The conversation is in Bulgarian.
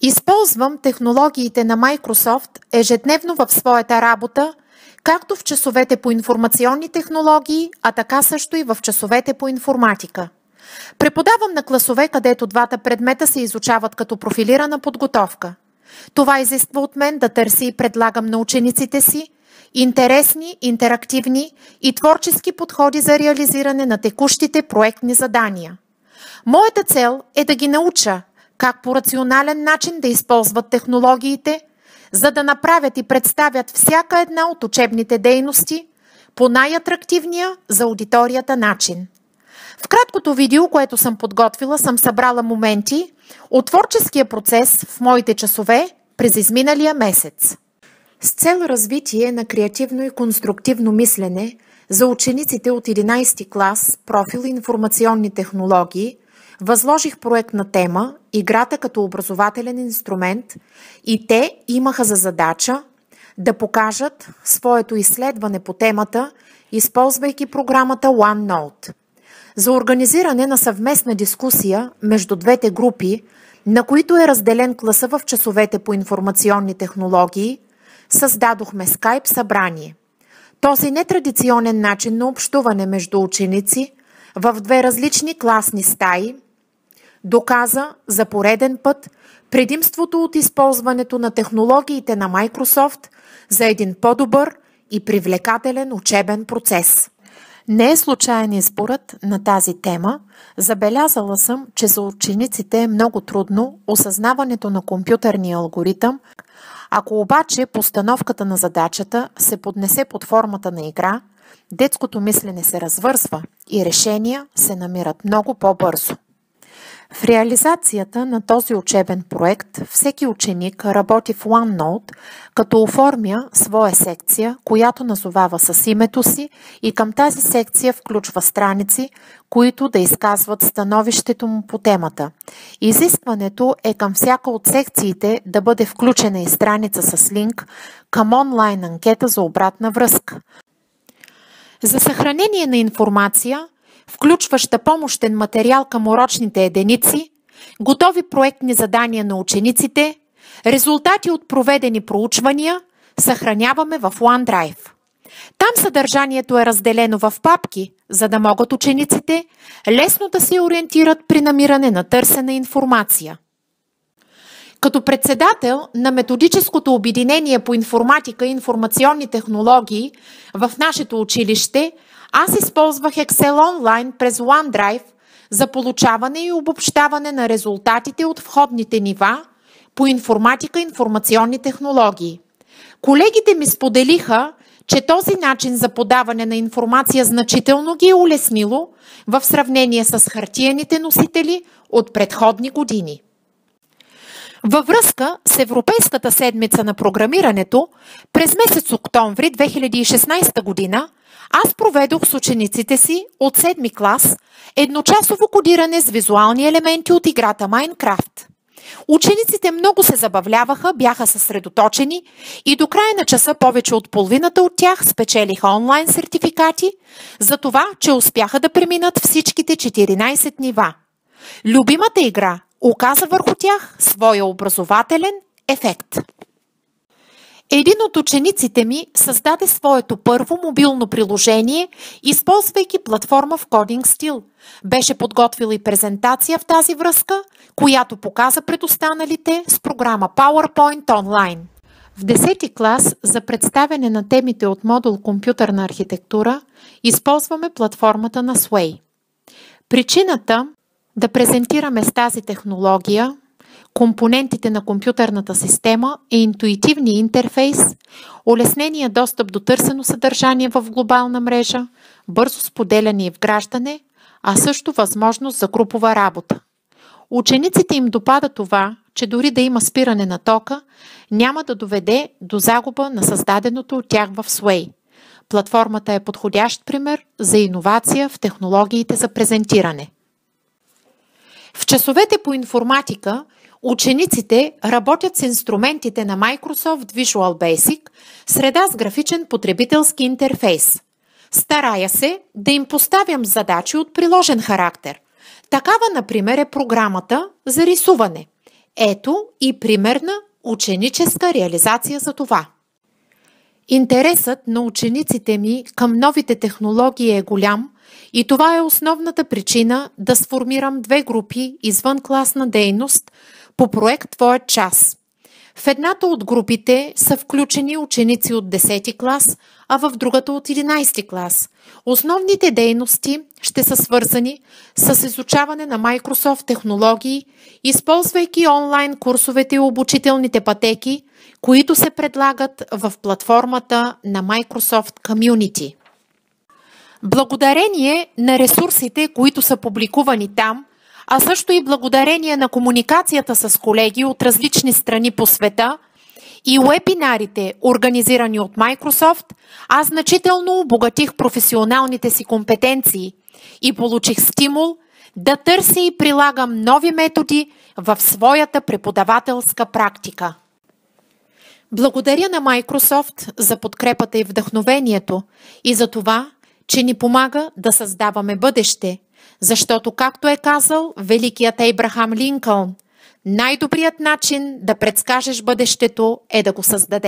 Използвам технологиите на Microsoft ежедневно в своята работа, както в часовете по информационни технологии, а така също и в часовете по информатика. Преподавам на класове, където двата предмета се изучават като профилирана подготовка. Това изисква от мен да търся и предлагам на учениците си интересни, интерактивни и творчески подходи за реализиране на текущите проектни задания. Моята цел е да ги науча как по рационален начин да използват технологиите, за да направят и представят всяка една от учебните дейности по най-атрактивния за аудиторията начин. В краткото видео, което съм подготвила, съм събрала моменти от творческия процес в моите часове през изминалия месец. С цел развитие на креативно и конструктивно мислене за учениците от 11 клас, профил информационни технологии, възложих проектна тема играта като образователен инструмент и те имаха за задача да покажат своето изследване по темата, използвайки програмата OneNote. За организиране на съвместна дискусия между двете групи, на които е разделен класа в часовете по информационни технологии, създадохме Skype събрание. Този нетрадиционен начин на общуване между ученици в две различни класни стаи доказа за пореден път предимството от използването на технологиите на Microsoft за един по-добър и привлекателен учебен процес. Не е случайен изборът на тази тема. Забелязала съм, че за учениците е много трудно осъзнаването на компютърния алгоритъм. Ако обаче постановката на задачата се поднесе под формата на игра, детското мислене се развързва и решения се намират много по-бързо. В реализацията на този учебен проект всеки ученик работи в OneNote, като оформя своя секция, която назовава с името си и към тази секция включва страници, които да изказват становището му по темата. Изискването е към всяка от секциите да бъде включена и страница с линк към онлайн анкета за обратна връзка. За съхранение на информация, включваща помощен материал към урочните единици, готови проектни задания на учениците, резултати от проведени проучвания, съхраняваме в OneDrive. Там съдържанието е разделено в папки, за да могат учениците лесно да се ориентират при намиране на търсена информация. Като председател на методическото обединение по информатика и информационни технологии в нашето училище, аз използвах Excel онлайн през OneDrive за получаване и обобщаване на резултатите от входните нива по информатика и информационни технологии. Колегите ми споделиха, че този начин за подаване на информация значително ги е улеснило в сравнение с хартиените носители от предходни години. Във връзка с Европейската седмица на програмирането, през месец октомври 2016 година аз проведох с учениците си от 7-ми клас едночасово кодиране с визуални елементи от играта Minecraft. Учениците много се забавляваха, бяха съсредоточени и до края на часа повече от половината от тях спечелиха онлайн сертификати за това, че успяха да преминат всичките 14 нива. Любимата игра оказа върху тях своя образователен ефект. Един от учениците ми създаде своето първо мобилно приложение, използвайки платформа в кодинг стил. Беше подготвил и презентация в тази връзка, която показа пред останалите с програма PowerPoint онлайн. В 10-ти клас за представяне на темите от модул компютърна архитектура използваме платформата на Sway. Причината да презентираме с тази технология компонентите на компютърната система е интуитивния интерфейс, улеснения достъп до търсено съдържание в глобална мрежа, бързо споделяне и вграждане, а също възможност за групова работа. Учениците им допада това, че дори да има спиране на тока, няма да доведе до загуба на създаденото от тях в Sway. Платформата е подходящ пример за иновация в технологиите за презентиране. В часовете по информатика учениците работят с инструментите на Microsoft Visual Basic, среда с графичен потребителски интерфейс. Старая се да им поставям задачи от приложен характер. Такава, например, е програмата за рисуване Ето и примерна ученическа реализация за това. Интересът на учениците ми към новите технологии е голям и това е основната причина да сформирам 2 групи извънкласна дейност по проект Твоят час. В едната от групите са включени ученици от 10 клас, а в другата от 11 клас. Основните дейности ще са свързани с изучаване на Microsoft технологии, използвайки онлайн курсовете и обучителните пътеки, които се предлагат в платформата на Microsoft Community. Благодарение на ресурсите, които са публикувани там, а също и благодарение на комуникацията с колеги от различни страни по света и уебинарите, организирани от Microsoft, аз значително обогатих професионалните си компетенции и получих стимул да търся и прилагам нови методи в своята преподавателска практика. Благодаря на Microsoft за подкрепата и вдъхновението и за това, че ни помага да създаваме бъдеще, защото, както е казал великият Ейбрахам Линкълн, най-добрият начин да предскажеш бъдещето е да го създадеш.